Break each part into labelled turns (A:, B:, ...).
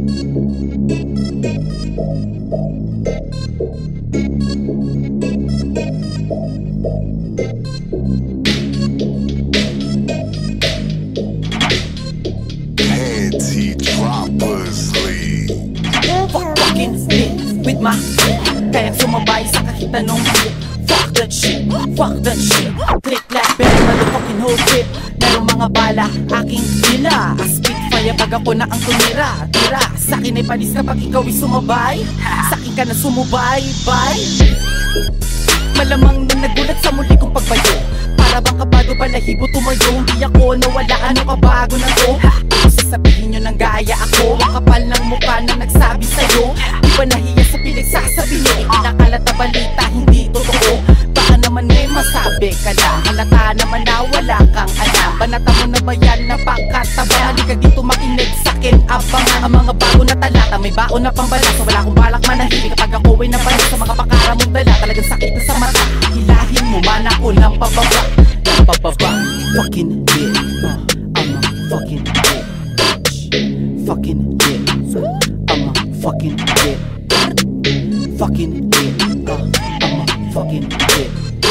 A: Fucking lit with my kaya sumabay sa kahit anong hit. Fuck that shit, fuck that shit. Click like bell, motherfucking whole trip. Merong mga bala, aking dila. Spitfire pag ako na ang tumira. Tira, sa'kin ay panis kapag ikaw ay sumabay. Sa'kin ka na sumubay, bye. Malamang na nagulat sa muli kong pagbayo. Para bang kabado balahibo tumayo. Hindi ako nawala, ano ka bago na to? Sasabihin nyo nang gaya ako. Ang kapal ng mukha na nagsabi sa'yo. Di ba nahiya sa pinagsasabi nyo? Ikinakalat na balita, hindi totoo. Baka naman may masabi ka lang. Halata naman na wala kang alam. Banata mo na ba yan na pakataba? Halika dito makinig sa'kin. Abangan ang mga bago na talata. May baon na pambala, so wala akong balak manahimik. Kapag ako ay nabalik sa mga pakara mong dala, talagang sakit na sa mata. Hilahin mo man ako ng pababa. Ng pababa. Fucking yeah, I'm a fucking yeah. Fucking lit, I'm a fucking lit. Fucking lit, I'm a fucking lit.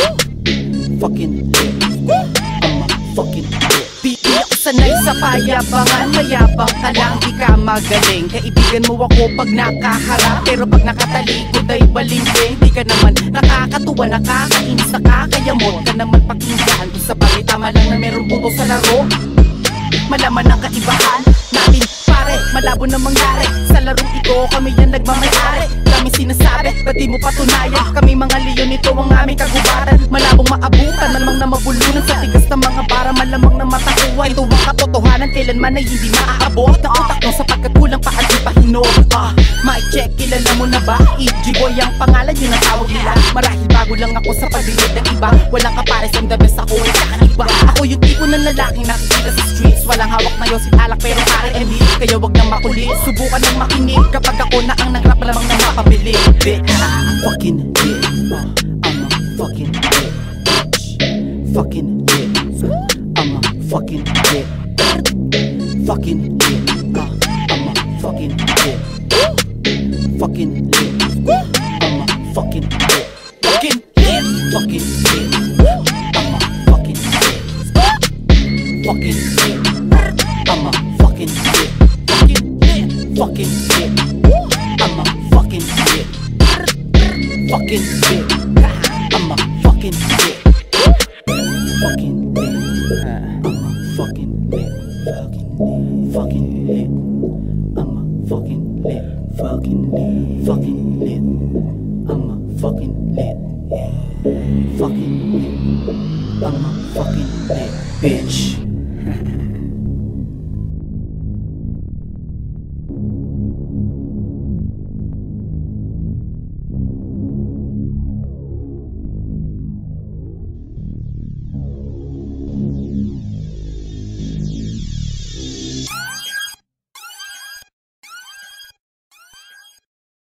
A: Fucking lit, I'm a fucking lit. Di ako sanay sa payabangan, mayabang ka lang, di ka magaling. Kaibigan mo ako pag nakaharap, pero pag nakatalikod ay balimbing. Di ka naman nakakatuwa, nakakainis, nakakayamot ka naman pakinggan. Kung sa bagay tama lang na merong buto sa laro, malaman ang kaibahan natin pare, malabo na mangyari. Sa larong ito kami yan nagmamayari. Daming sinasabi, ba't di mo patunayan? Kami mga leon, ito ang aming kagubatan. Malabong maabutan, malamang na mabulunan. Sa tigas ng mga bara, malamang na matakuha. Ito ang katotohanan, kailanman ay hindi maaabot. Ang utak mo sapagkat kulang pa at di pa hinog. Mic check, kilala mo na ba? E.G. Boy ang pangalan, yun ang tawag nila. Marahil bago lang ako sa pagdilig ng iba. Walang kapares, ang the best, ako ay kakaiba. Ako yung tipo ng lalaking nakikita sa streets. Walang hawak na yosin alak pero pare MD. Kaya wag nang makulit, subukan ng makinig. Kapag ako na ang nagrap, malamang na mapabili. Fucking lit, I'm a fucking lit. Fucking lit, I'm a fucking lit. Fucking lit, I'm a fucking lit. Fucking lit, I'm a fucking lit. Fucking lit, fucking lit, I'm a fucking lit. Fucking lit, I'm a fucking lit. Fucking lit, I'm a fucking lit. Fucking lit, I'm a fucking lit. Fucking lit, I'm a fucking lit. Fucking lit, I'm a fucking lit. Fucking lit, fucking lit, I'm a fucking lit. Fucking lit, I'm a fucking lit, bitch.